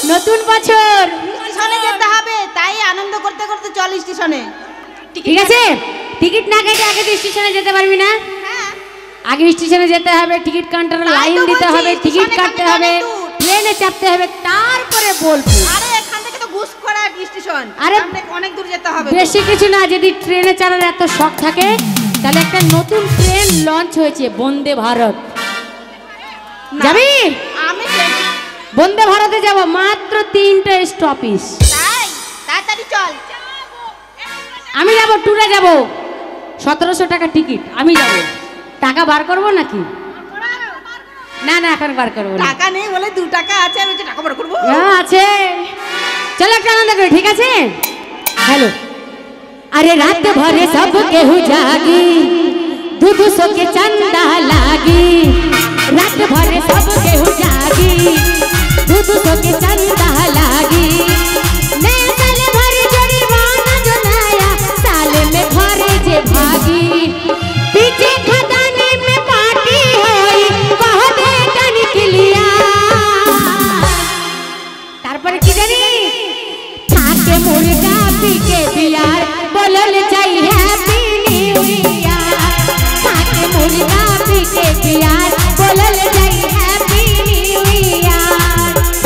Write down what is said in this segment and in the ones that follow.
নতুন বছর স্টেশনে যেতে হবে, তাই আনন্দ করতে করতে চল স্টেশনে। ঠিক আছে, টিকিট না কেটে আগে তো স্টেশনে যেতে পারবি না। আগে স্টেশনে যেতে হবে, টিকিট কাউন্টারে লাইন দিতে হবে, টিকিট কাটতে হবে, ট্রেনে চাপতে হবে, তারপরে বলবো। আরে এখান থেকে তো ঘুষখোরা স্টেশন, আরে অনেক দূর যেতে হবে। বেশি কিছু না, যদি ট্রেনে চালার এত শখ থাকে তাহলে একটা নতুন ট্রেন লঞ্চ হয়েছে, বন্দে ভারত। যাবি? আমি বন্দে ভারতে যাব, মাত্র 3টা স্টপেজ। তাই তাড়াতাড়ি চল। আমি যাব, ট্যুরে যাব, 1700 টাকা টিকিট। আমি যাব, টাকা বার করবো নাকি? না না, এখন বার করবো না। টাকা নেই বলে 2 টাকা আছে, আমি টাকা বার করবো। হ্যাঁ আছে, চলো একটা আনন্দ করি। ঠিক আছে, হ্যালো। अरे रात भर सब केहू जागी, दूध सो के चंदा लागी। रात भर सब केहू जागी, दूध सो के चंदा लागी। नया साल भर जड़ीवाना जो नया साल में घरे जे भागी। पीछे खदानी में पार्टी होई, कह दे कनी किलिया। तारपर की जानी खाके मुर्गा पी के बियार बोलल जाई हैप्पी न्यू ईयर। खाके मुर्गा पी के बियार बोलल जाई हैप्पी न्यू ईयर।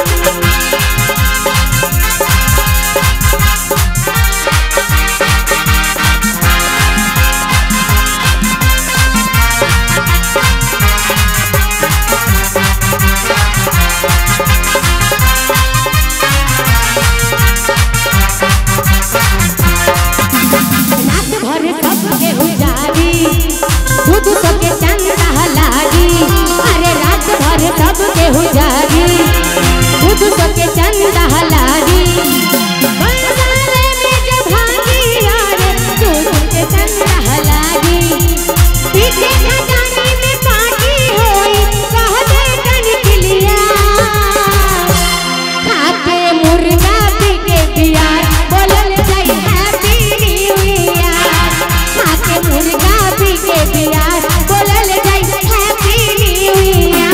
दूध सो के चंदा लागी। अरे रात भर सब केहू जागी, दूध सो के चंदा लागी। बंसाले में जो भागी, अरे दूध के चंदा लागी। पीछे खजानी में पार्टी होई, कह दे कन किलिया। खाके मुर्गा पी के बियार बोलल जाई हैप्पी न्यू ईयर। खाके मुर्गा पी के बियार बोलल जाई हैप्पी न्यू ईयर।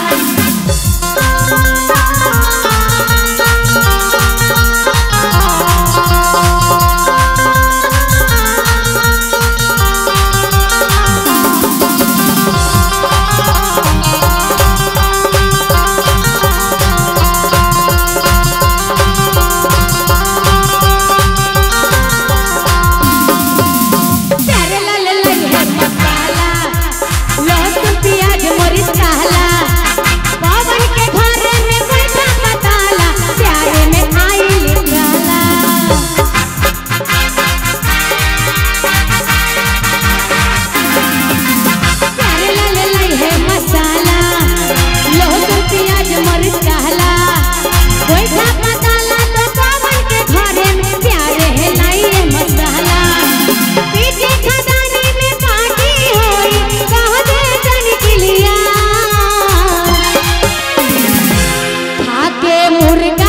प्यारे लाल लाई है मसाला, लहसुन प्याज मरीच काला। पवन के घरे में बैठा बताला, प्यारे में आई लिखाला। प्यारे लाल लाई है मसाला, लहसुन प्याज मरीच काला। बैठा बताला तो पवन के घरे में प्यारे है लाई है मसाला। पीछे खदानी में पार्टी होई, कह दे कन किलिया। खाके मुर्गा